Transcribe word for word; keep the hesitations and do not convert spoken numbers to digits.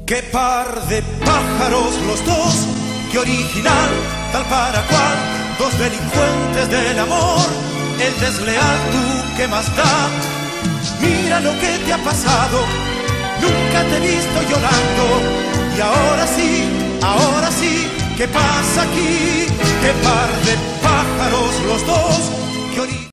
Qué par de pájaros los dos, qué original, tal para cual, dos delincuentes del amor, el desleal tú, ¿qué más da? Mira lo que te ha pasado, nunca te he visto llorando, y ahora sí, ahora sí, ¿qué pasa aquí? Qué par de pájaros los dos,